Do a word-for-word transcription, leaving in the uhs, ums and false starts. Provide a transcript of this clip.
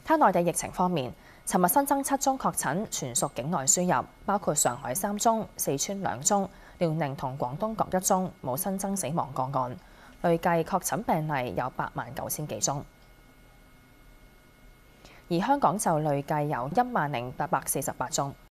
睇內地疫情方面，尋日新增七宗確診，全屬境內輸入，包括上海三宗、四川兩宗、遼寧同廣東各一宗，冇新增死亡個案。累計確診病例有八萬九千幾宗。而香港就累計有一萬零八百四十八宗。